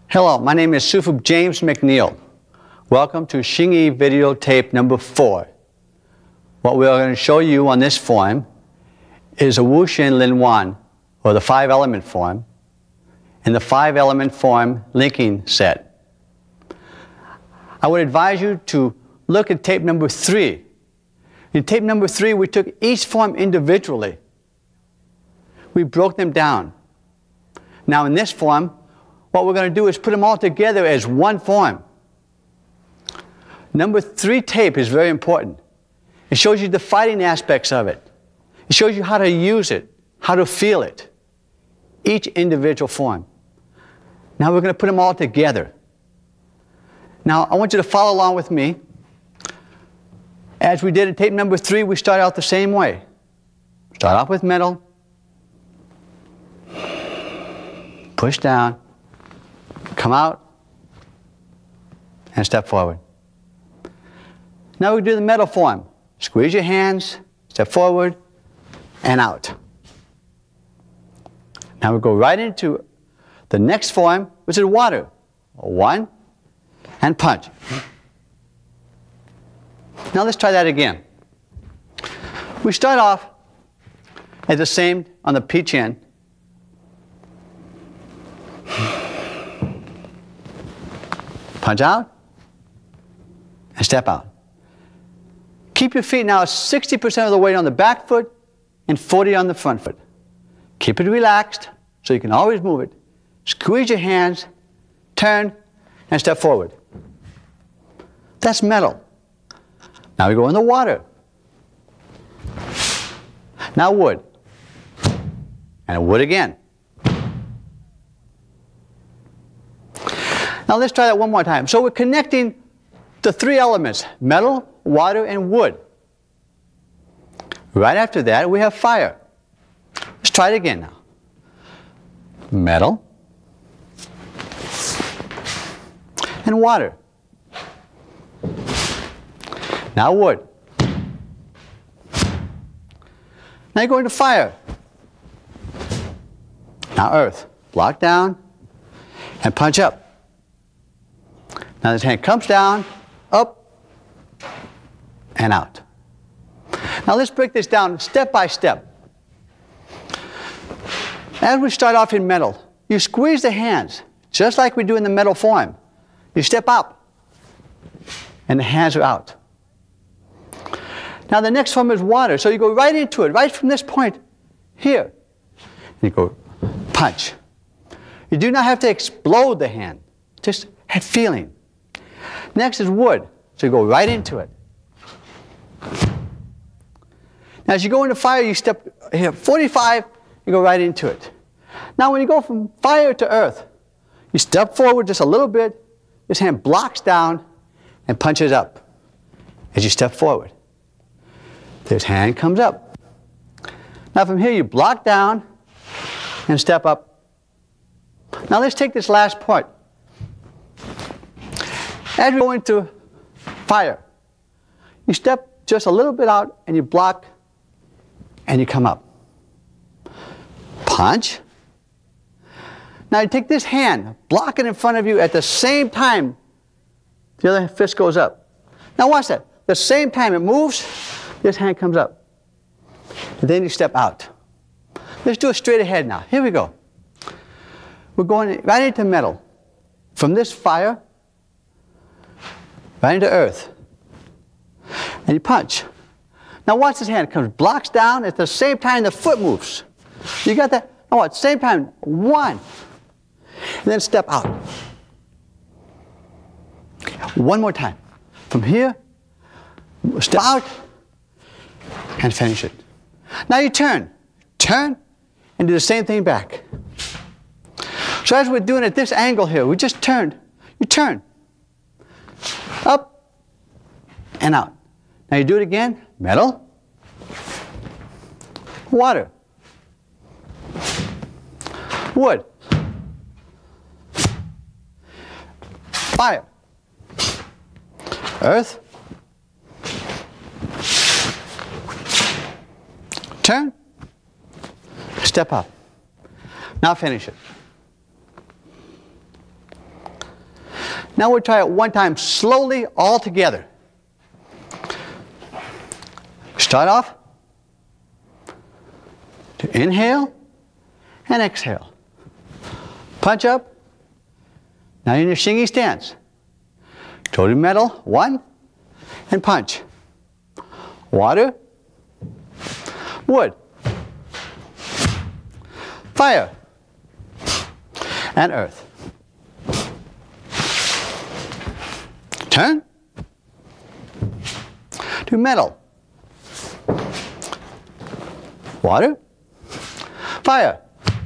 Hello, my name is Sufu James McNeil. Welcome to Xingyi video tape number 4. What we are going to show you on this form is a Wuxin Lin Wan, or the 5-element form, and the 5-element form linking set. I would advise you to look at tape number 3. In tape number 3, we took each form individually. We broke them down. Now in this form, what we're going to do is put them all together as one form. Number 3 tape is very important. It shows you the fighting aspects of it. It shows you how to use it, how to feel it. Each individual form. Now we're going to put them all together. Now I want you to follow along with me. As we did in tape number 3, we start out the same way. Start off with metal. Push down. Come out. And step forward. Now we do the metal form. Squeeze your hands, step forward, and out. Now we go right into the next form, which is water. 1, and punch. Now let's try that again. We start off at the same on the peach end. Punch out, and step out. Keep your feet now 60% of the weight on the back foot and 40% on the front foot. Keep it relaxed so you can always move it. Squeeze your hands, turn, and step forward. That's metal. Now we go in the water. Now wood. And wood again. Now let's try that one more time. So we're connecting the 3 elements, metal, water, and wood. Right after that, we have fire. Let's try it again now. Metal and water. Now wood. Now you go into fire. Now earth. Block down and punch up. Now this hand comes down, up, and out. Now let's break this down step by step. As we start off in metal, you squeeze the hands, just like we do in the metal form. You step up, and the hands are out. Now the next form is water, so you go right into it, right from this point here. And you go punch. You do not have to explode the hand, just have feeling. Next is wood, so you go right into it. Now as you go into fire, you step here, 45, you go right into it. Now when you go from fire to earth, you step forward just a little bit, this hand blocks down and punches up as you step forward. This hand comes up. Now from here you block down and step up. Now let's take this last part. As we go into fire, you step just a little bit out and you block and you come up. Punch. Now you take this hand, block it in front of you at the same time the other fist goes up. Now watch that. The same time it moves, this hand comes up. And then you step out. Let's do it straight ahead now. Here we go. We're going right into metal. From this fire, right into earth. And you punch. Now watch this hand. It comes, blocks down, at the same time the foot moves. You got that? Now at the same time, 1. And then step out. One more time. From here, step out, and finish it. Now you turn. Turn, and do the same thing back. So as we're doing at this angle here, we just turned. You turn. Up and out. Now you do it again. Metal. Water. Wood. Fire. Earth. Turn. Step up. Now finish it. Now we'll try it one time slowly all together. Start off to inhale and exhale. Punch up. Now you're in your shingy stance. Toe to metal, 1, and punch. Water, wood, fire, and earth. Turn to metal, water, fire,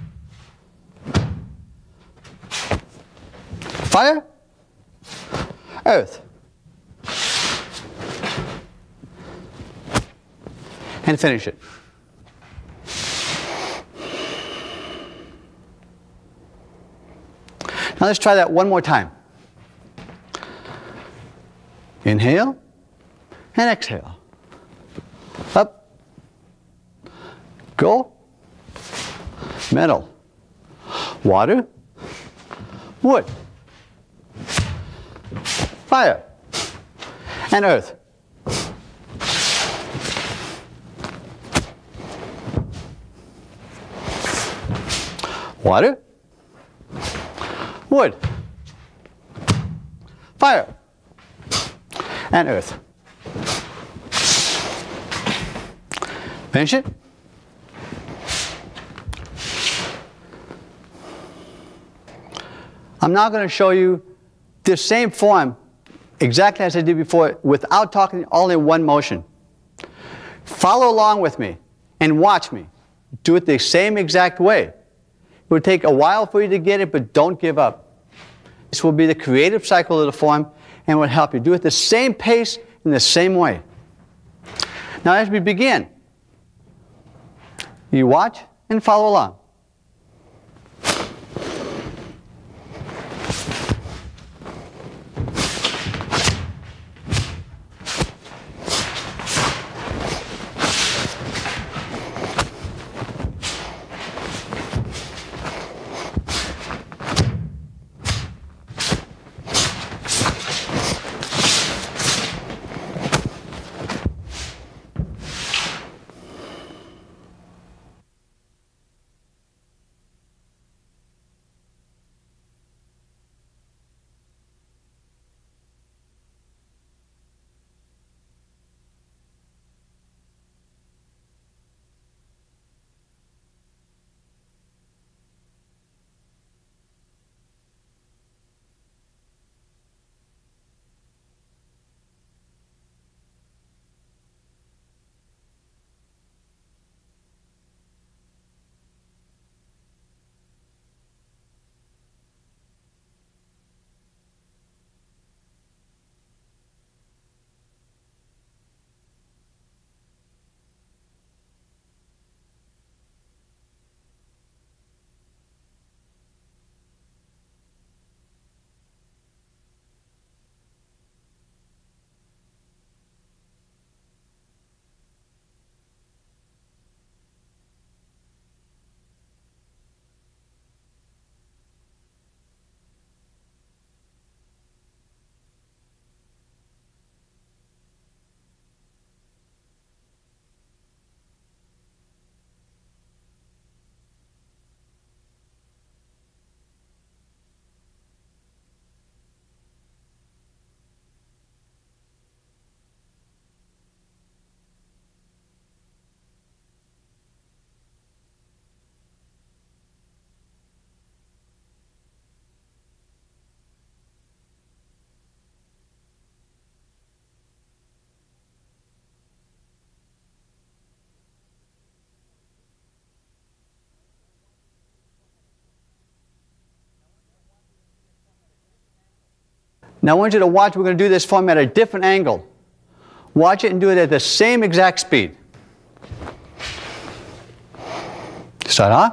fire, earth, and finish it. Now let's try that one more time. Inhale and exhale. Up, go, metal, water, wood, fire, and earth. Water, wood, fire, and earth. Finish it. I'm now going to show you this same form exactly as I did before without talking, all in one motion. Follow along with me and watch me. Do it the same exact way. It will take a while for you to get it, but don't give up. This will be the creative cycle of the form and will help you do it the same pace in the same way. Now as we begin, you watch and follow along. Now I want you to watch, we're going to do this form at a different angle. Watch it and do it at the same exact speed. Start off.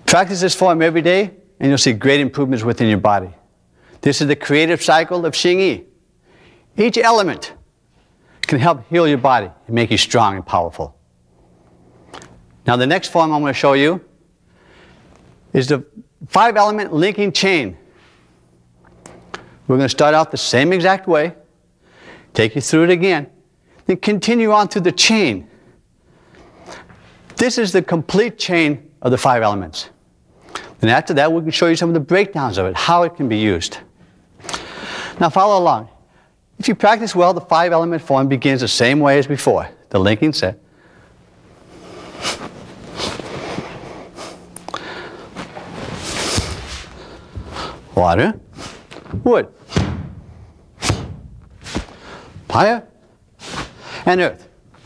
Practice this form every day, and you'll see great improvements within your body. This is the creative cycle of Xing Yi. Each element can help heal your body and make you strong and powerful. Now the next form I'm going to show you is the 5-element linking chain. We're going to start out the same exact way, take you through it again, then continue on through the chain. This is the complete chain of the 5 elements. And after that, we can show you some of the breakdowns of it, how it can be used. Now follow along. If you practice well, the 5-element form begins the same way as before, the linking set. Water, wood, fire, and earth.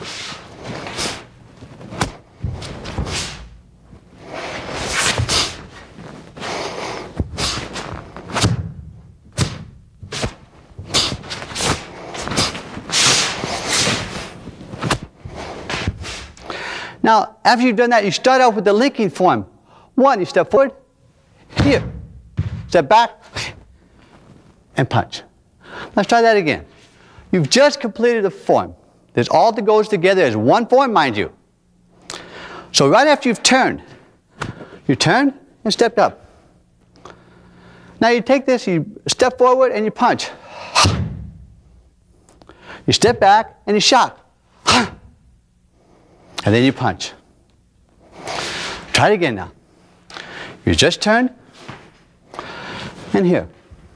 Now, after you've done that, you start out with the linking form. 1, you step forward, here, step back, and punch. Let's try that again. You've just completed the form. This all that goes together as one form, mind you. So right after you've turned, you turn and stepped up. Now you take this, you step forward and you punch. You step back and you shock. And then you punch. Try it again now. You just turn, and here.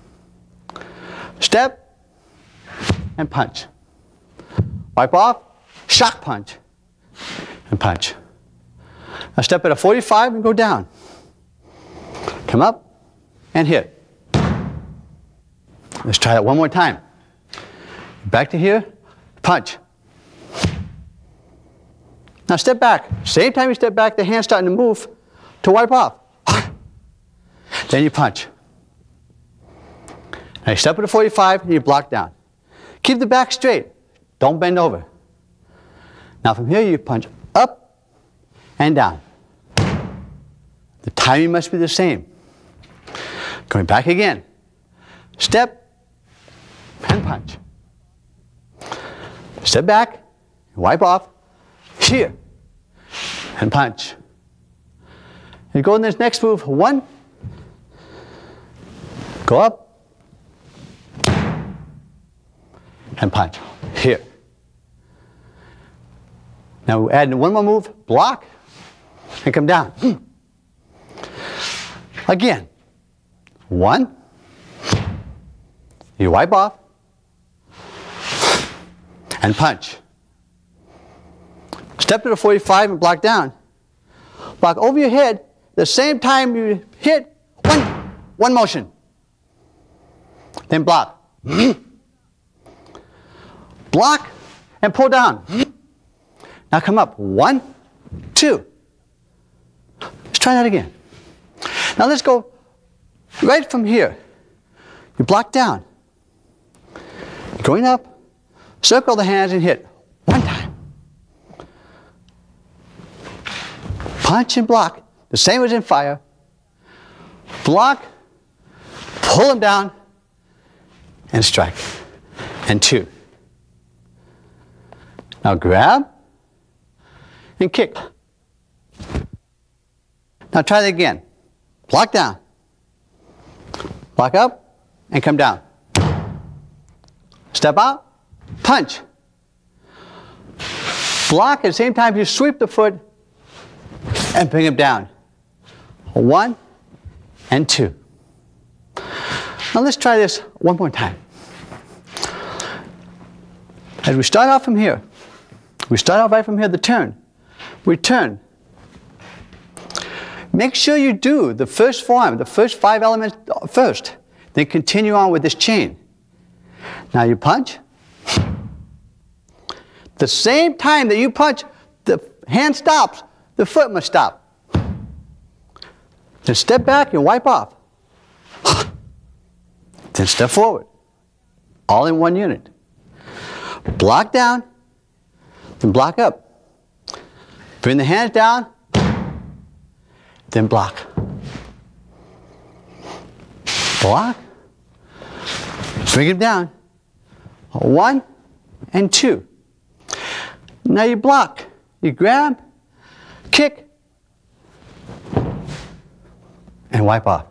Step, and punch. Wipe off, shock punch, and punch. Now step at a 45 and go down. Come up, and hit. Let's try that one more time. Back to here, punch. Now step back. Same time you step back, the hand's starting to move to wipe off. Then you punch. Now you step at a 45 and you block down. Keep the back straight. Don't bend over. Now from here you punch up and down. The timing must be the same. Going back again. Step and punch. Step back, wipe off. Here, and punch. And go in this next move, 1, go up, and punch, here. Now we add one more move, block, and come down. Again, 1, you wipe off, and punch. Step to the 45 and block down. Block over your head. The same time you hit, one motion. Then block. Block and pull down. Now come up. 1, 2. Let's try that again. Now let's go right from here. You block down. Going up, circle the hands and hit 1 time. Punch and block, the same as in fire. Block, pull them down, and strike. And 2. Now grab and kick. Now try that again. Block down. Block up and come down. Step out, punch. Block at the same time you sweep the foot and bring him down. 1 and 2. Now let's try this one more time. As we start off from here, we start off right from here, the turn. We turn. Make sure you do the first form, the first 5 elements first. Then continue on with this chain. Now you punch. The same time that you punch, the hand stops. The foot must stop. Then step back and wipe off. Then step forward. All in one unit. Block down, then block up. Bring the hands down, then block. block, bring him down. 1 and 2. Now you block, you grab, kick, and wipe off.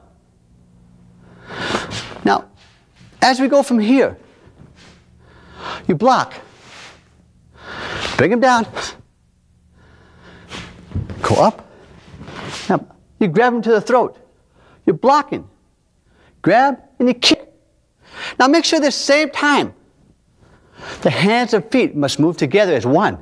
Now, as we go from here, you block, bring him down, go up. Now, you grab him to the throat. You're blocking, grab, and you kick. Now make sure at the same time, the hands and feet must move together as one.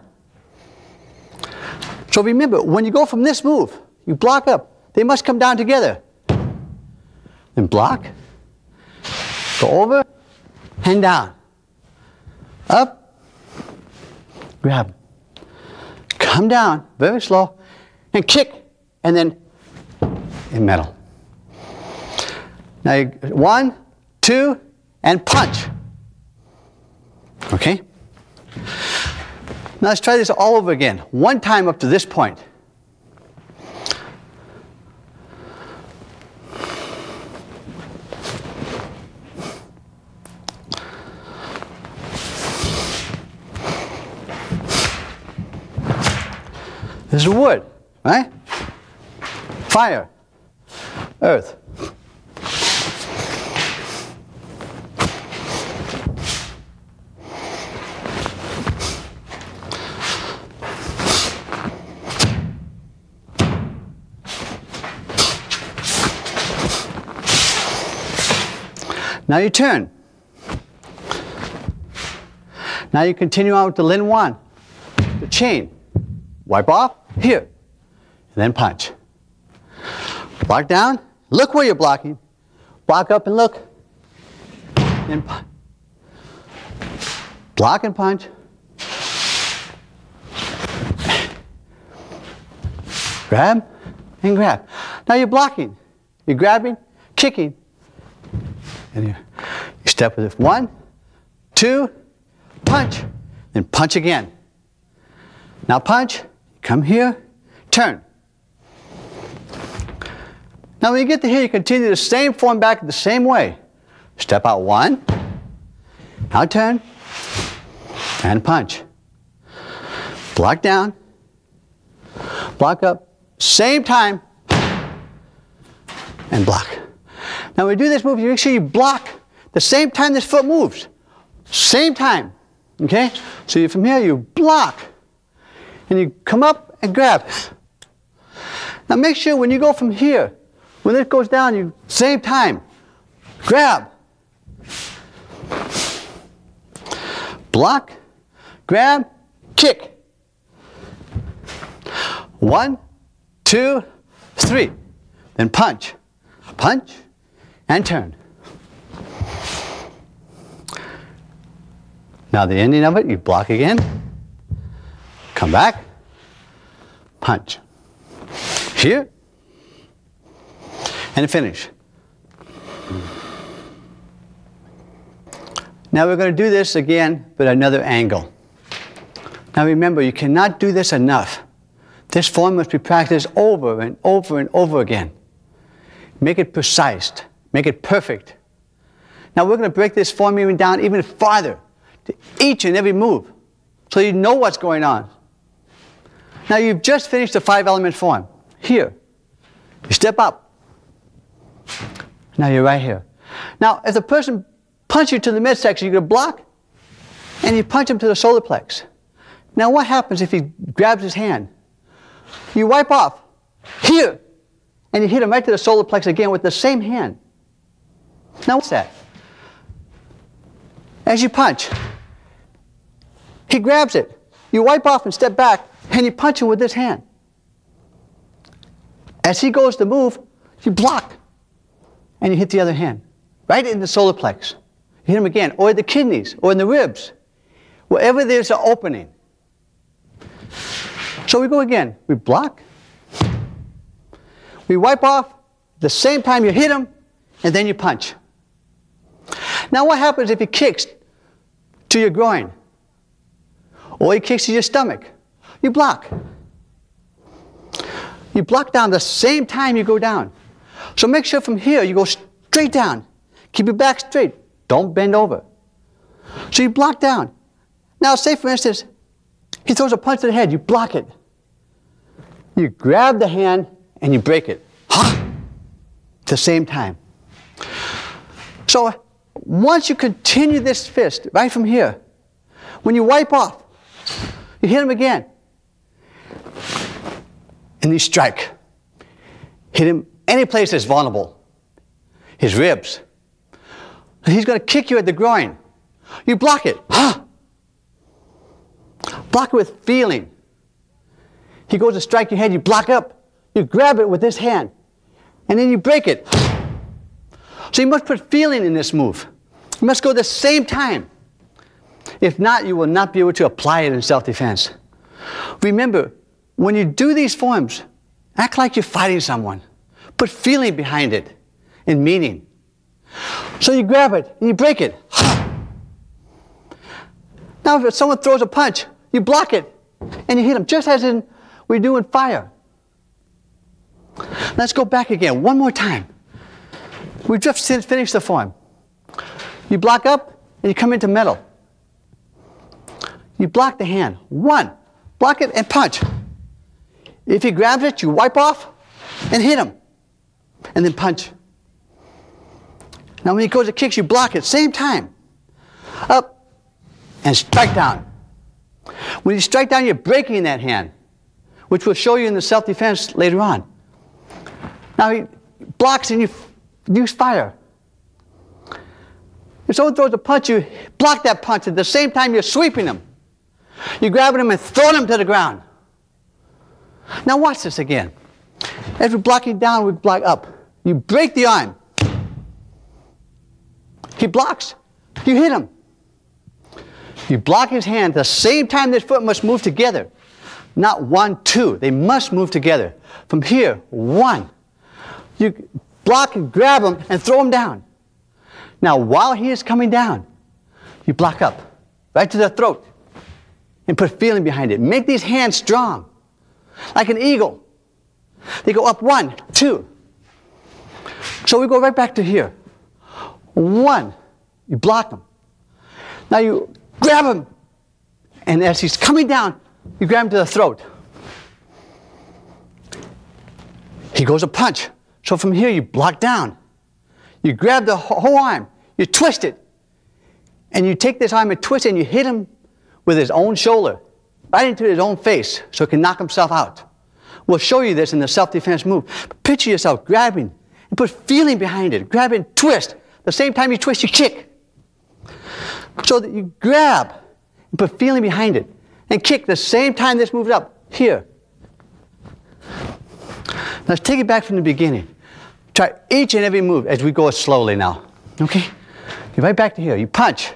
So remember, when you go from this move, you block up, they must come down together. Then block, go over, and down. Up, grab, come down, very slow, and kick, and then in middle. Now you, 1, 2, and punch. Okay? Now let's try this all over again. One time up to this point. This is wood, right? Fire, earth. Now you turn. Now you continue on with the Lin 1, the chain. Wipe off, here, and then punch. Block down, look where you're blocking. Block up and look, and punch. Block and punch. Grab and grab. Now you're blocking, you're grabbing, kicking, and you step with it. 1, 2, punch, then punch again. Now punch, come here, turn. Now when you get to here, you continue the same form back the same way. Step out 1, now turn, and punch. Block down, block up, same time, and block. Now when we do this move, you make sure you block the same time this foot moves. Same time, okay? So you, from here, you block, and you come up and grab. Now make sure when you go from here, when it goes down, you, same time, grab, block, grab, kick. 1, 2, 3, then punch, punch, and turn. Now the ending of it, you block again, come back, punch. Here, and finish. Now we're going to do this again, but another angle. Now remember, you cannot do this enough. This form must be practiced over and over and over again. Make it precise. Make it perfect. Now we're going to break this form even down even farther to each and every move so you know what's going on. Now you've just finished the 5-element form. Here, you step up. Now you're right here. Now if the person punches you to the midsection, you're going to block and you punch him to the solar plex. Now what happens if he grabs his hand? You wipe off here and you hit him right to the solar plex again with the same hand. Now what's that? As you punch, he grabs it. You wipe off and step back and you punch him with this hand. As he goes to move, you block and you hit the other hand right in the solar plex. You hit him again, or the kidneys, or in the ribs, wherever there's an opening. So we go again. We block. We wipe off. The same time you hit him, and then you punch. Now what happens if he kicks to your groin? Or he kicks to your stomach? You block. You block down the same time you go down. So make sure from here you go straight down. Keep your back straight. Don't bend over. So you block down. Now say for instance, he throws a punch to the head. You block it. You grab the hand and you break it. At the same time. So once you continue this fist right from here, when you wipe off, you hit him again. And you strike. Hit him any place that's vulnerable. His ribs. He's going to kick you at the groin. You block it. Block it with feeling. He goes to strike your head, you block up. You grab it with this hand. And then you break it. So you must put feeling in this move. You must go the same time. If not, you will not be able to apply it in self-defense. Remember, when you do these forms, act like you're fighting someone. Put feeling behind it and meaning. So you grab it and you break it. Now if someone throws a punch, you block it and you hit them just as we do in fire. Let's go back again one more time. We've just finished the form. You block up and you come into metal. You block the hand. One. Block it and punch. If he grabs it, you wipe off and hit him. And then punch. Now when he goes to kicks, you block it. Same time. Up and strike down. When you strike down, you're breaking that hand, which we'll show you in the self-defense later on. Now he blocks and you use fire. If someone throws a punch, you block that punch. At the same time, you're sweeping them. You're grabbing them and throwing them to the ground. Now watch this again. As we're blocking down, we block up. You break the arm. He blocks. You hit him. You block his hand. At the same time, this foot must move together. Not 1, 2. They must move together. From here, 1. You block and grab him and throw him down. Now, while he is coming down, you block up, right to the throat, and put feeling behind it. Make these hands strong, like an eagle. They go up 1, 2. So we go right back to here. 1, you block him. Now you grab him, and as he's coming down, you grab him to the throat. He goes a punch. So from here, you block down. You grab the whole arm, you twist it, and you take this arm and twist it, and you hit him with his own shoulder, right into his own face, so he can knock himself out. We'll show you this in the self-defense move. Picture yourself grabbing and put feeling behind it. Grab and twist. The same time you twist, you kick. So that you grab and put feeling behind it and kick the same time this moves up. Here. Now let's take it back from the beginning. Try each and every move as we go slowly now. Okay? You're right back to here. You punch.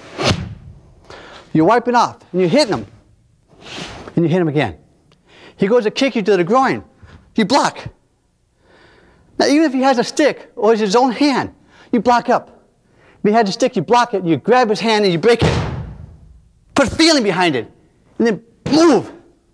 You wipe it off. And you hit him. And you hit him again. He goes to kick you to the groin. You block. Now even if he has a stick or it's his own hand, you block up. If he has a stick, you block it. You grab his hand and you break it. Put feeling behind it. And then move.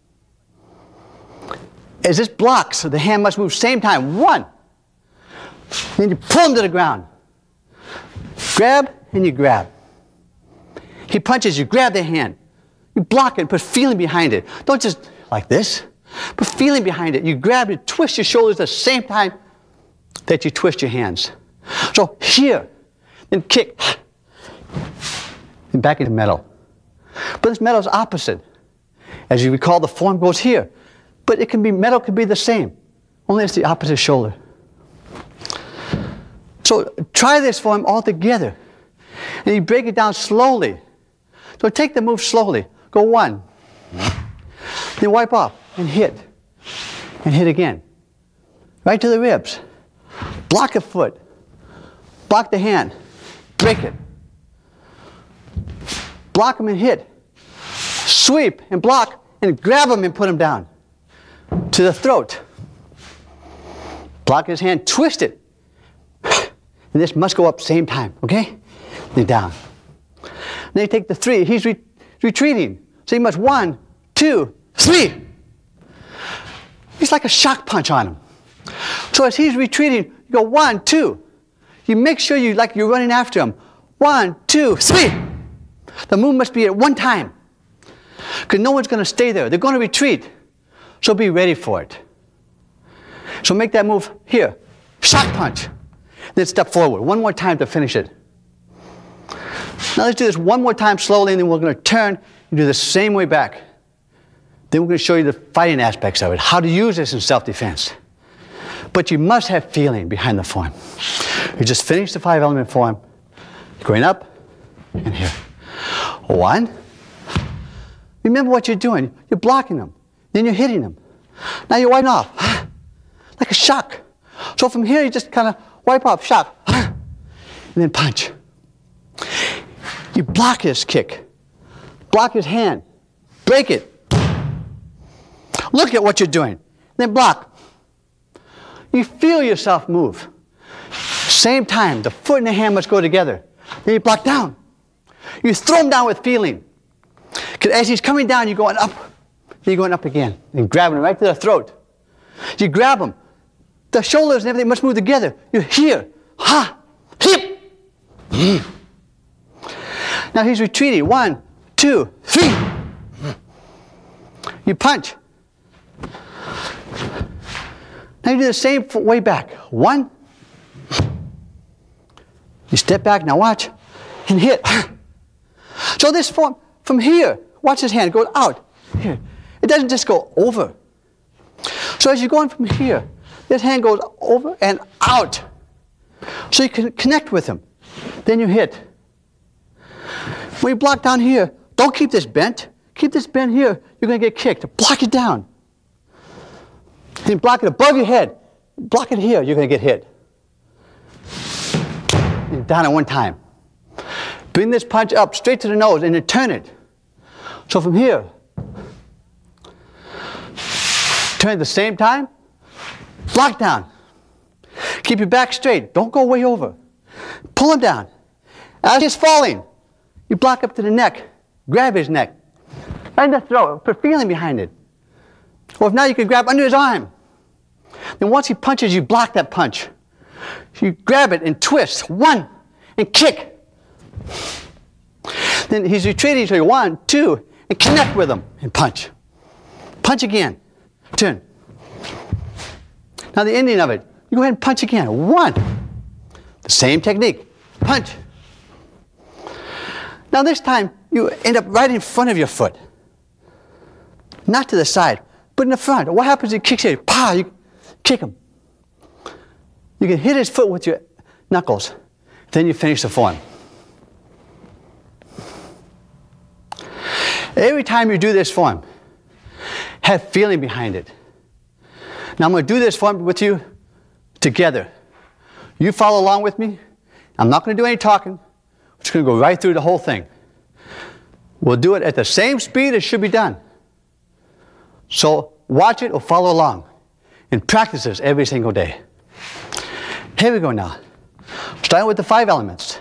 As this blocks, so the hand must move same time. 1. Then you pull him to the ground. Grab and you grab. He punches, you grab the hand. You block it and put feeling behind it. Don't just like this. Put feeling behind it. You grab it, twist your shoulders at the same time that you twist your hands. So here, then kick. And back into metal. But this metal is opposite. As you recall, the form goes here. But it can be, metal can be the same. Only it's the opposite shoulder. So try this form all together. And you break it down slowly. So take the move slowly. Go 1. Then wipe off and hit. And hit again. Right to the ribs. Block a foot. Block the hand. Break it. Block them and hit. Sweep and block and grab them and put them down. To the throat. Block his hand. Twist it. And this must go up same time, okay? Then down. Then you take the 3. He's retreating. So you must 1, 2, 3. It's like a shock punch on him. So as he's retreating, you go 1, 2. you make sure you're running after them. 1, 2, 3. The move must be at one time. Because no one's going to stay there. They're going to retreat. So be ready for it. So make that move here. Shock punch. Then step forward. One more time to finish it. Now let's do this one more time slowly, and then we're going to turn and do the same way back. Then we're going to show you the fighting aspects of it, how to use this in self-defense. But you must have feeling behind the form. You just finish the 5-element form, going up and here. 1. Remember what you're doing. You're blocking them. Then you're hitting them. Now you're wiping off. Like a shock. So from here, you just kind of wipe off, shock. And then punch. You block his kick. Block his hand. Break it. Look at what you're doing. Then block. You feel yourself move. Same time, the foot and the hand must go together. Then you block down. You throw him down with feeling. Because as he's coming down, you're going up. Then you're going up again. And grabbing him right to the throat. You grab him. The shoulders and everything must move together. You're here. Ha! Hip! Now he's retreating. 1, 2, 3. You punch. Now you do the same way back. 1. You step back. Now watch. And hit. So this form, from here, watch his hand, goes out. Here. It doesn't just go over. So as you're going from here, this hand goes over and out. So you can connect with him. Then you hit. When you block down here, don't keep this bent. Keep this bent here. You're going to get kicked. Block it down. Then block it above your head. Block it here. You're going to get hit. And down at one time. Bring this punch up straight to the nose and then turn it. So from here, turn at the same time. Block down. Keep your back straight. Don't go way over. Pull him down. As he's falling, you block up to the neck. Grab his neck. And the throat. Put feeling behind it. Or if not, you can grab under his arm. Then once he punches, you block that punch. You grab it and twist. 1. And kick. Then he's retreating, so you 1, 2, and connect with him and punch. Punch again. Turn. Now the ending of it, you go ahead and punch again. 1. The same technique. Punch. Now this time, you end up right in front of your foot. Not to the side, but in the front. What happens if he kicks you? Pow! You kick him. You can hit his foot with your knuckles. Then you finish the form. Every time you do this form, have feeling behind it. Now I'm going to do this form with you together. You follow along with me. I'm not going to do any talking. I'm just going to go right through the whole thing. We'll do it at the same speed as should be done. So watch it or follow along. And practice this every single day. Here we go now. Starting with the 5 elements.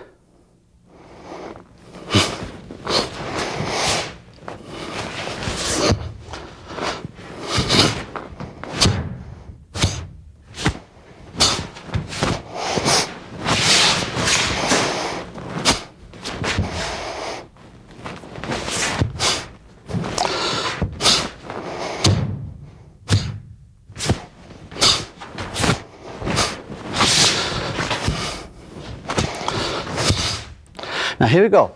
Now here we go.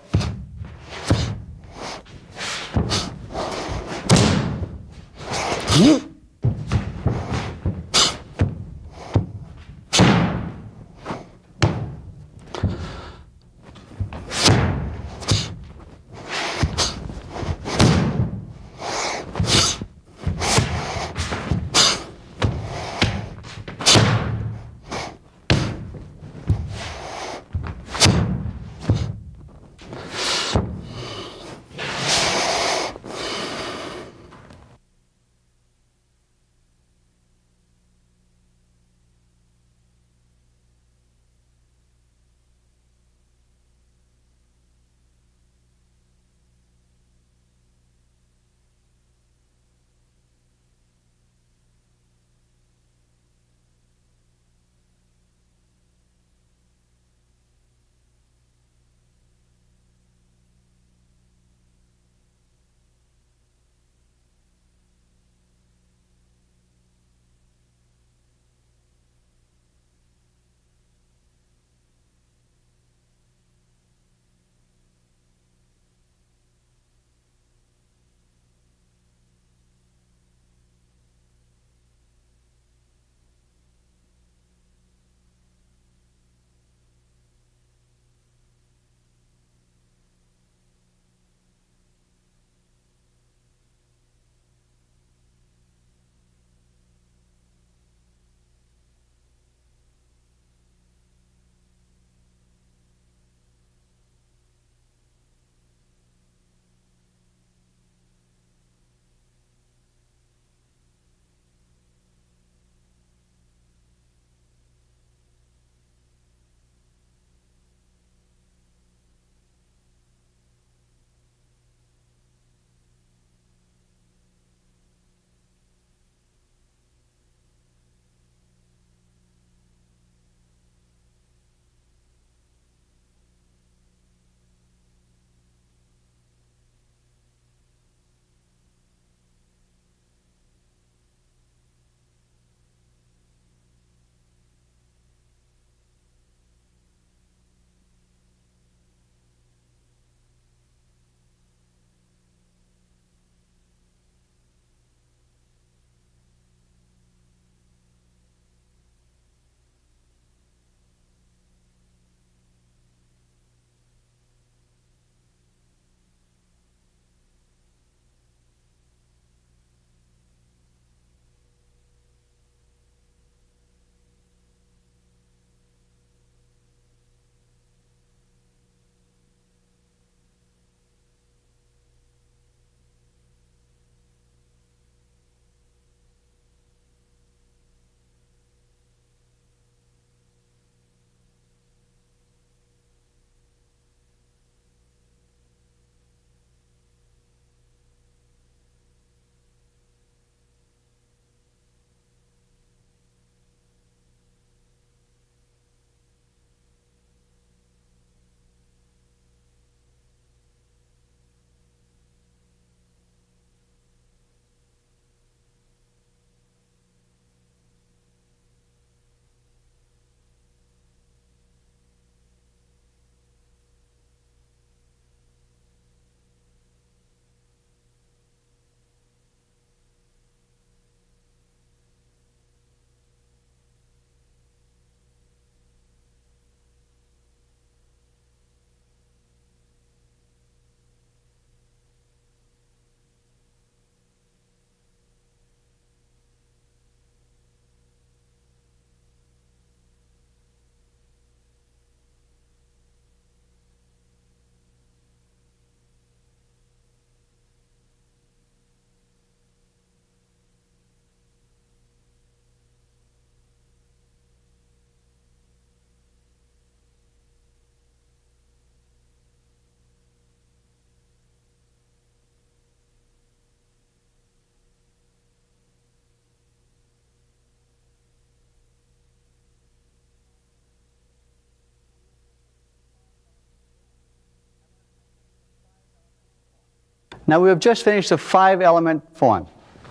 Now we have just finished the 5-element form.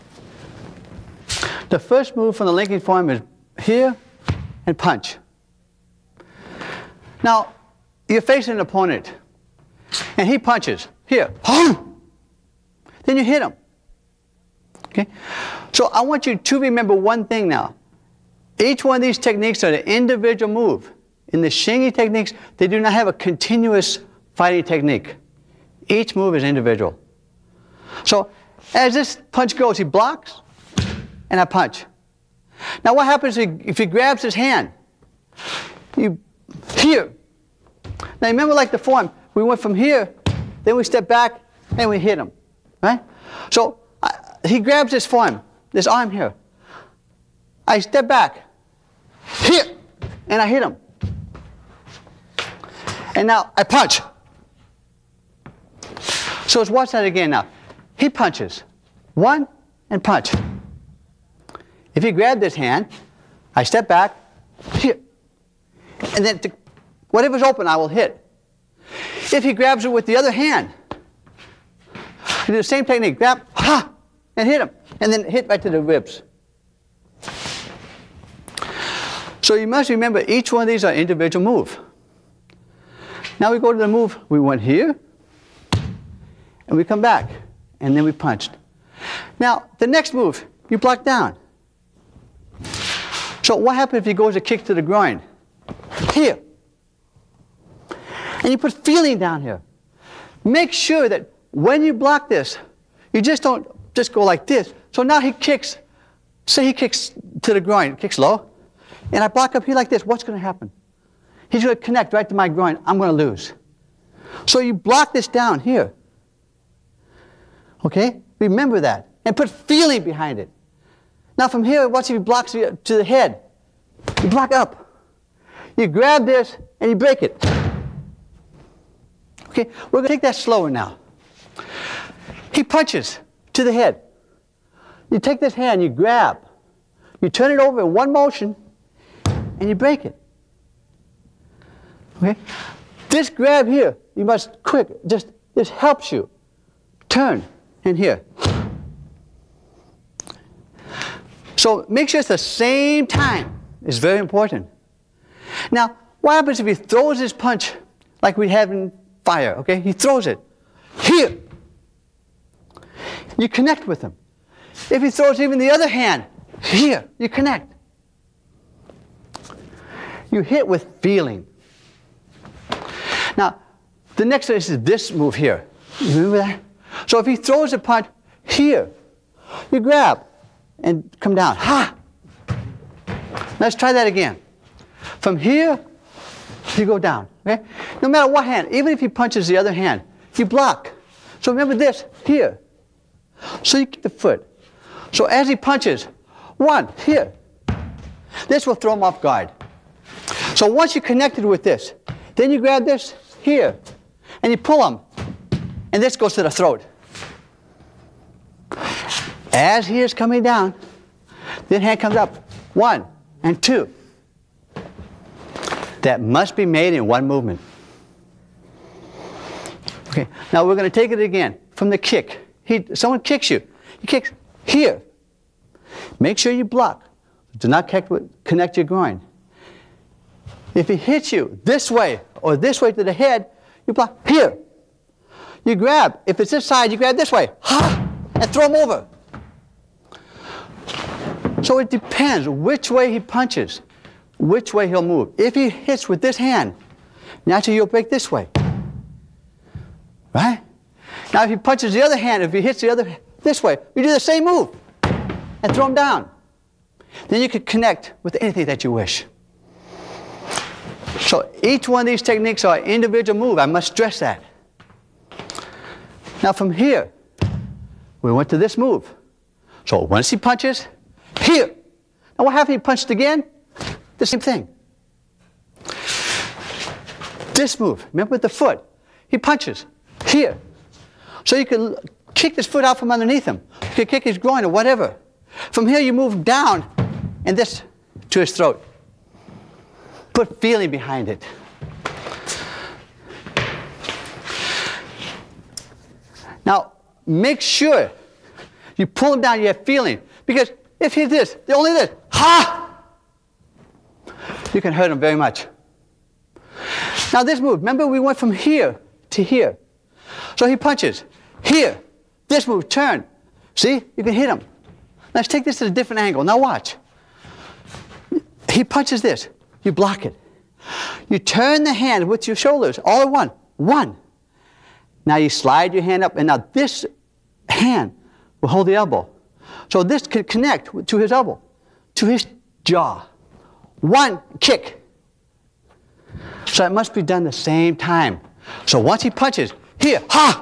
The first move from the linking form is here and punch. Now, you're facing an opponent, and he punches. Here. Then you hit him. Okay? So I want you to remember one thing now. Each one of these techniques are an individual move. In the Xingyi techniques, they do not have a continuous fighting technique. Each move is individual. So as this punch goes, he blocks, and I punch. Now what happens if he grabs his hand? Here. Now remember, like the form, we went from here, then we step back, and we hit him. Right? So he grabs this form, this arm here. I step back, here, and I hit him. And now I punch. So let's watch that again now. He punches. 1 and punch. If he grabbed this hand, I step back, here. And then whatever's open, I will hit. If he grabs it with the other hand, I do the same technique. Grab, ha, and hit him. And then hit right to the ribs. So you must remember, each one of these are individual move. Now we go to the move. We went here, and we come back, and then we punched. Now, the next move, you block down. So what happens if he goes a kick to the groin? Here. And you put feeling down here. Make sure that when you block this, you just don't just go like this. So now he kicks, say he kicks to the groin, kicks low, and I block up here like this. What's going to happen? He's going to connect right to my groin. I'm going to lose. So you block this down here. Okay? Remember that. And put feeling behind it. Now from here, watch if he blocks you to the head. You block up. You grab this and you break it. Okay? We're going to take that slower now. He punches to the head. You take this hand, you grab. You turn it over in one motion and you break it. Okay? This grab here, you must quick, this helps you. Turn in here. So make sure it's the same time. It's very important. Now, what happens if he throws his punch like we have in fire, okay? He throws it. Here. You connect with him. If he throws even the other hand, here, you connect. You hit with feeling. Now, the next is this move here. You remember that? So if he throws a punch here, you grab and come down. Ha! Let's try that again. From here, you go down. Okay? No matter what hand, even if he punches the other hand, you block. So remember this, here. So you keep the foot. So as he punches, 1, here. This will throw him off guard. So once you're connected with this, then you grab this here, and you pull him, and this goes to the throat. As he is coming down, then hand comes up, 1 and 2. That must be made in one movement. Okay, now we're going to take it again from the kick. Someone kicks you. He kicks here. Make sure you block. Do not connect your groin. If he hits you this way or this way to the head, you block here. You grab. If it's this side, you grab this way. Ha! And throw him over. So it depends which way he punches, which way he'll move. If he hits with this hand, naturally you'll break this way. Right? Now if he punches the other hand, if he hits the other this way, you do the same move and throw him down. Then you can connect with anything that you wish. So each one of these techniques are an individual move. I must stress that. Now from here, we went to this move. So once he punches, here. Now what happens if he punched again? The same thing. This move, remember with the foot. He punches, here. So you can kick this foot out from underneath him. You can kick his groin or whatever. From here you move down and this to his throat. Put feeling behind it. Now, make sure you pull him down, you have feeling. Because if he's this, only this, ha! You can hurt him very much. Now this move, remember we went from here to here. So he punches. Here. This move, turn. See? You can hit him. Let's take this at a different angle. Now watch. He punches this. You block it. You turn the hand with your shoulders, all at one. One. Now you slide your hand up, and now this hand will hold the elbow. So this can connect to his elbow, to his jaw. One kick. So it must be done the same time. So once he punches, here, ha!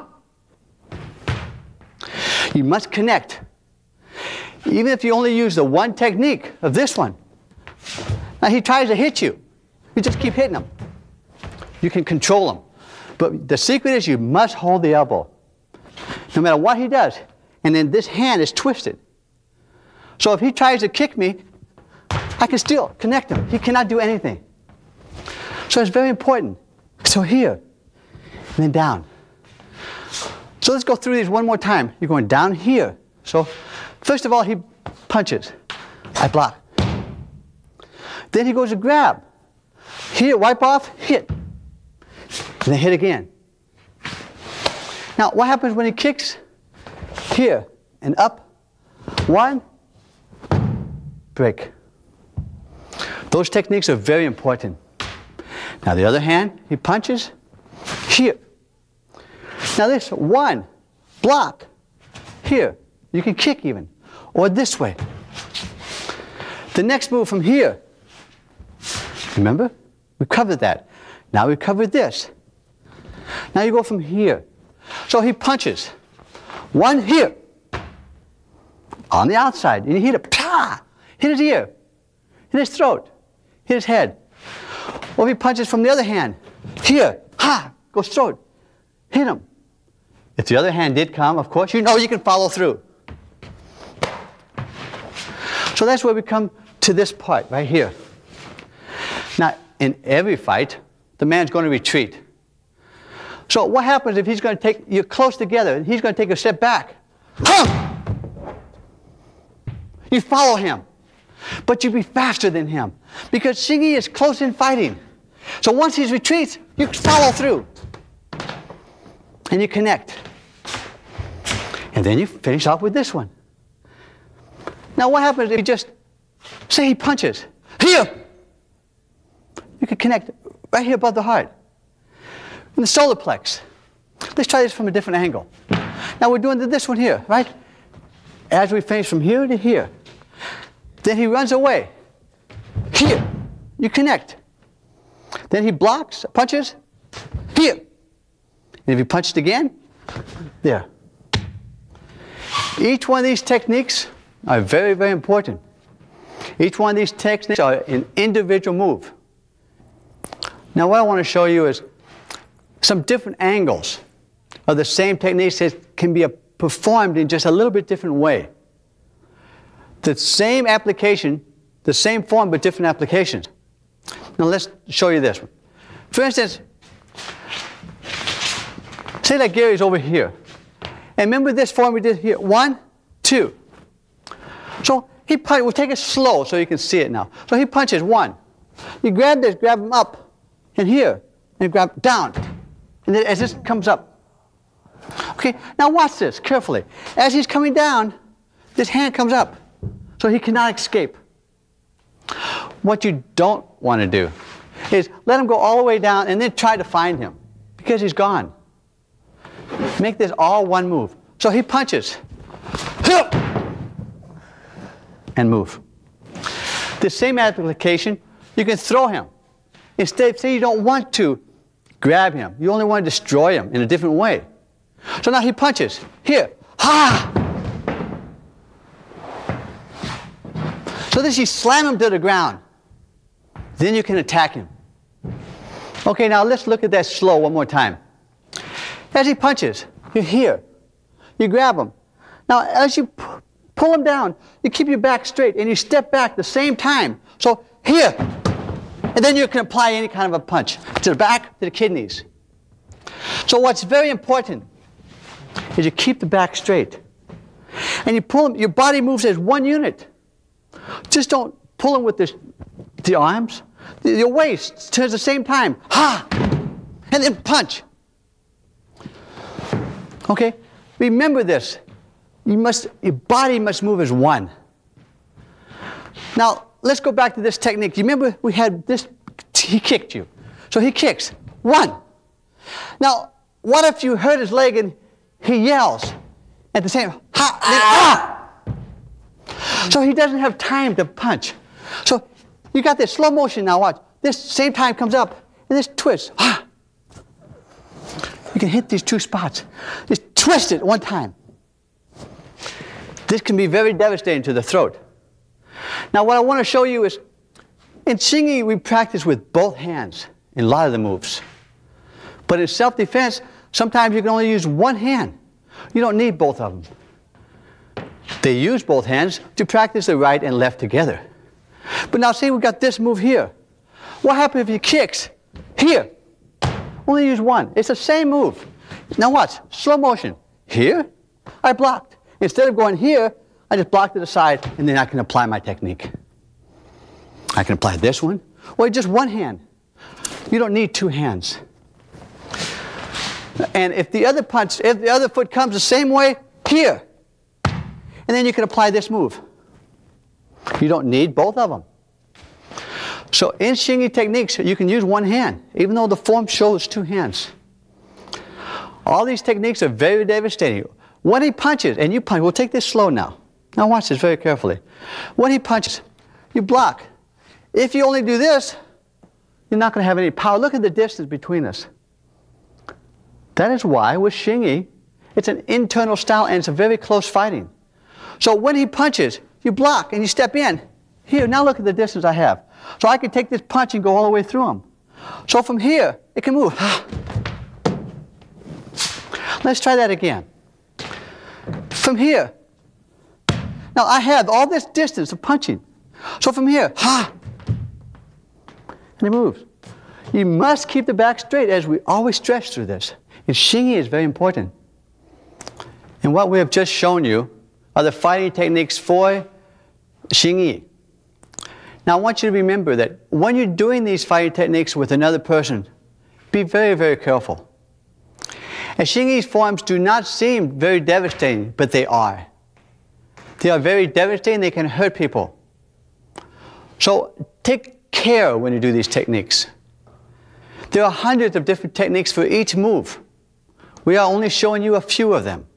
You must connect. Even if you only use the one technique of this one. Now he tries to hit you. You just keep hitting him. You can control him. But the secret is you must hold the elbow. No matter what he does. And then this hand is twisted. So if he tries to kick me, I can still connect him. He cannot do anything. So it's very important. So here, and then down. So let's go through these one more time. You're going down here. So first of all, he punches. I block. Then he goes to grab. Here, wipe off, hit. And then hit again. Now, what happens when he kicks? Here and up. One, break. Those techniques are very important. Now, the other hand, he punches. Here. Now this, one, block. Here. You can kick even. Or this way. The next move from here. Remember? We covered that. Now we covered this. Now you go from here. So he punches. One here. On the outside. And you hit it. Pah! Hit his ear. Hit his throat. Hit his head. Or if he punches from the other hand. Here. Ha! Goes throat. Hit him. If the other hand did come, of course, you know you can follow through. So that's where we come to this part right here. Now, in every fight, the man's going to retreat. So what happens if he's going to take, you're close together, and he's going to take a step back? Huh! You follow him. But you be faster than him. Because Xing Yi is close in fighting. So once he retreats, you follow through. And you connect. And then you finish off with this one. Now what happens if you just, say he punches. Here! You can connect right here above the heart. In the solar plex. Let's try this from a different angle. Now we're doing this one here, right? As we finish from here to here. Then he runs away. Here. You connect. Then he blocks, punches. Here. And if he punched again, there. Each one of these techniques are very, very important. Each one of these techniques are an individual move. Now what I want to show you is some different angles of the same techniques that can be performed in just a little bit different way. The same application, the same form, but different applications. Now let's show you this one. For instance, say that Gary's over here. And remember this form we did here? 1, 2. So we'll take it slow so you can see it now. So he punches 1. You grab this, grab him up, and here, and grab down. And then as this comes up. Okay, now watch this carefully. As he's coming down, this hand comes up. So he cannot escape. What you don't want to do is let him go all the way down and then try to find him. Because he's gone. Make this all one move. So he punches. And move. The same application, you can throw him. Instead, say you don't want to grab him. You only want to destroy him in a different way. So now he punches. Here. Ha! So this, you slam him to the ground. Then you can attack him. Okay, now let's look at that slow one more time. As he punches, you're here. You grab him. Now, as you pull him down, you keep your back straight and you step back the same time. So here. And then you can apply any kind of a punch to the back, to the kidneys. So what's very important is you keep the back straight. And you pull them, your body moves as one unit. Just don't pull them with the arms. Your waist turns at the same time. Ha! And then punch. Okay? Remember this. Your body must move as one. Now, let's go back to this technique. You remember we had this, he kicked you. So he kicks. 1. Now, what if you hurt his leg and he yells at the same, ha, then, ah! So he doesn't have time to punch. So you got this slow motion now, watch. This same time comes up, and this twist, ah! You can hit these 2 spots. Just twist it one time. This can be very devastating to the throat. Now what I want to show you is, in Xingyi we practice with both hands in a lot of the moves. But in self-defense, sometimes you can only use one hand. You don't need both of them. They use both hands to practice the right and left together. But now see, we've got this move here. What happens if he kicks here? Only use one. It's the same move. Now watch, slow motion. Here, I blocked. Instead of going here, I just blocked to the side, and then I can apply my technique. I can apply this one, or just one hand. You don't need 2 hands. And if the other foot comes the same way, here. And then you can apply this move. You don't need both of them. So in Xingyi techniques, you can use one hand, even though the form shows 2 hands. All these techniques are very devastating. When he punches, and you punch, we'll take this slow now. Now watch this very carefully. When he punches, you block. If you only do this, you're not going to have any power. Look at the distance between us. That is why with Xingyi, it's an internal style and it's a very close fighting. So when he punches, you block and you step in. Here, now look at the distance I have. So I can take this punch and go all the way through him. So from here, it can move. Let's try that again. From here. Now I have all this distance of punching. So from here, and it moves. You must keep the back straight as we always stretch through this. And Xingyi is very important. And what we have just shown you are the fighting techniques for Xingyi. Now I want you to remember that when you're doing these fighting techniques with another person, be very, very careful. And Xingyi's forms do not seem very devastating, but they are. They are very devastating, they can hurt people. So take care when you do these techniques. There are hundreds of different techniques for each move. We are only showing you a few of them.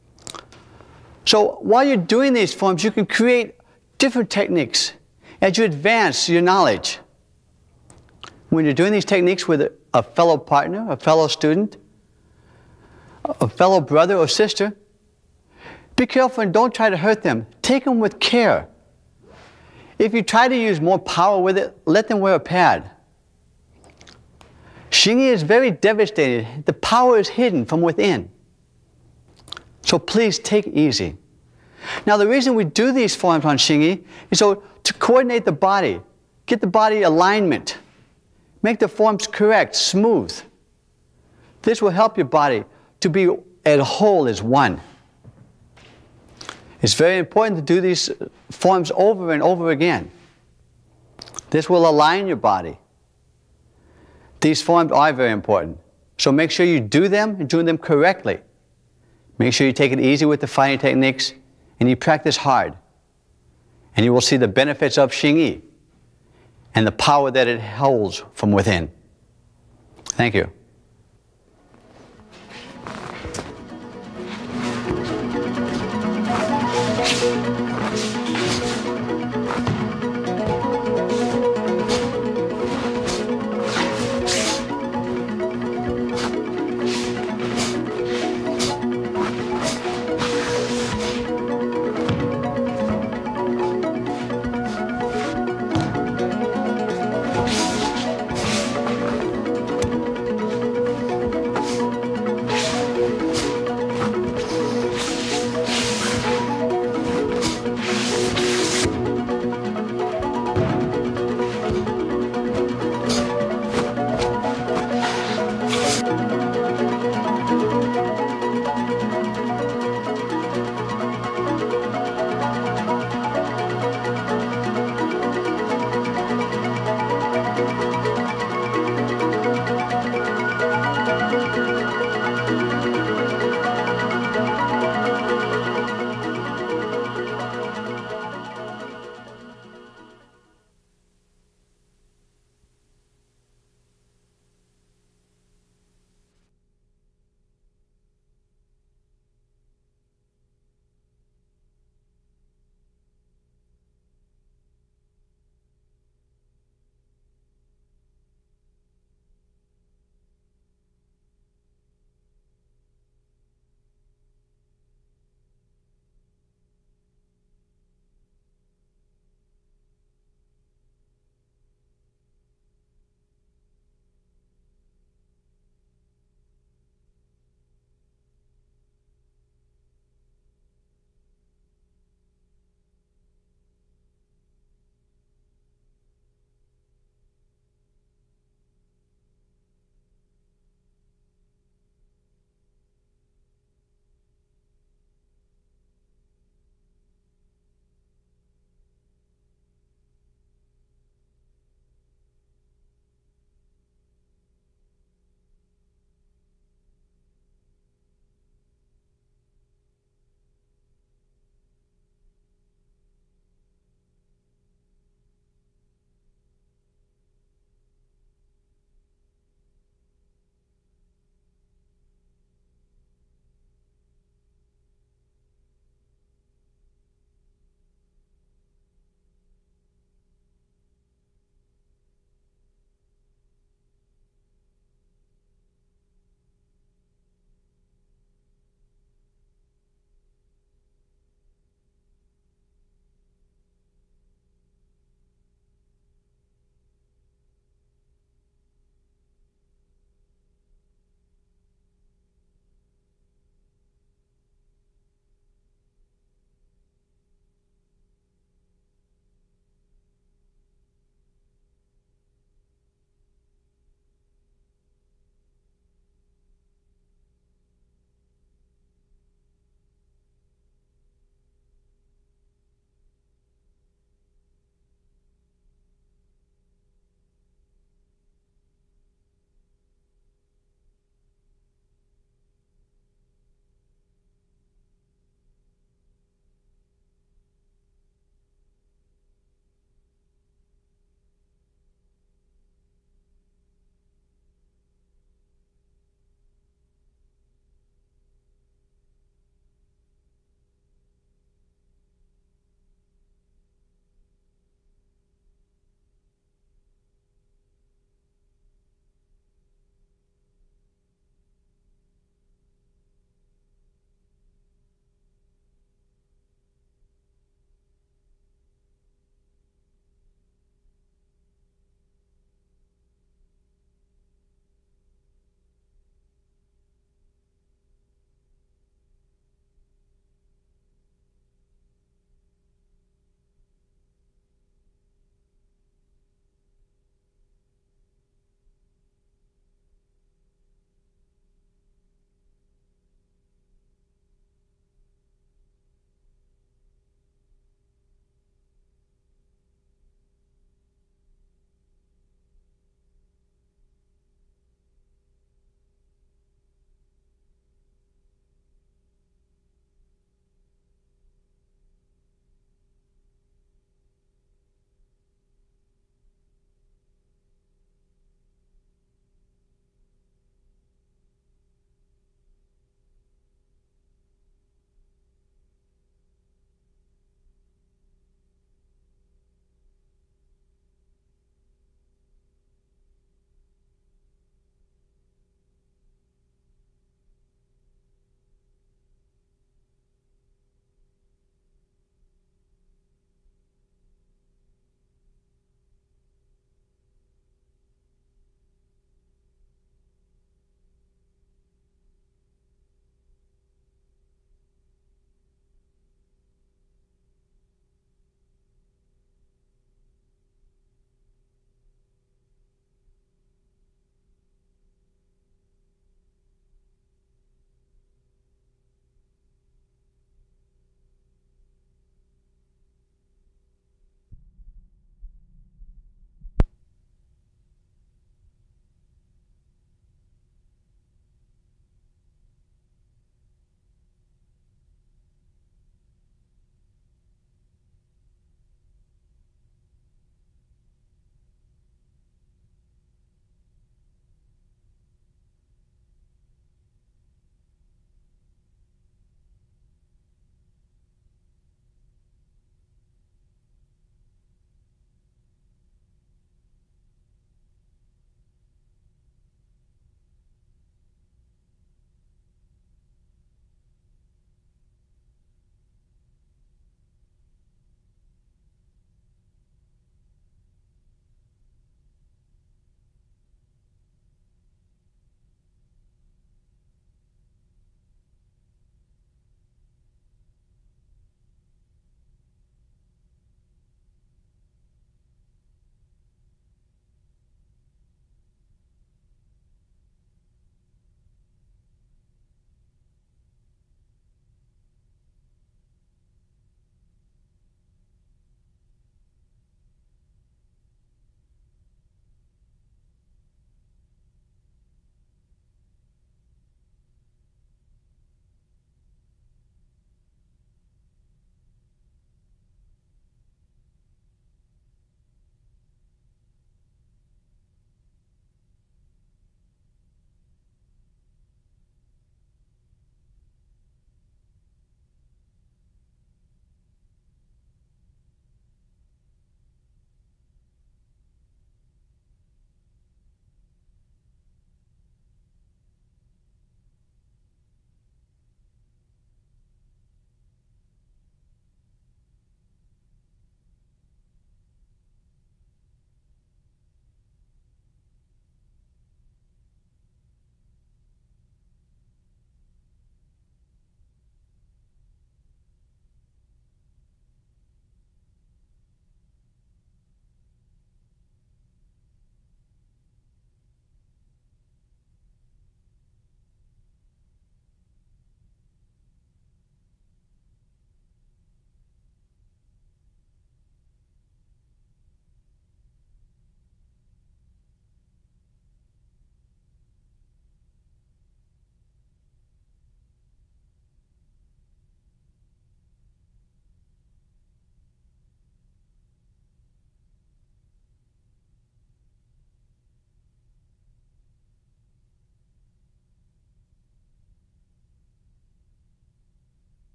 So while you're doing these forms, you can create different techniques as you advance your knowledge. When you're doing these techniques with a fellow partner, a fellow student, a fellow brother or sister, be careful and don't try to hurt them. Take them with care. If you try to use more power with it, let them wear a pad. Xingyi is very devastating. The power is hidden from within. So please take it easy. Now the reason we do these forms on Xingyi is so to coordinate the body, get the body alignment, make the forms correct, smooth. This will help your body to be as whole as one. It's very important to do these forms over and over again. This will align your body. These forms are very important. So make sure you do them and do them correctly. Make sure you take it easy with the fighting techniques and you practice hard. And you will see the benefits of Xingyi and the power that it holds from within. Thank you.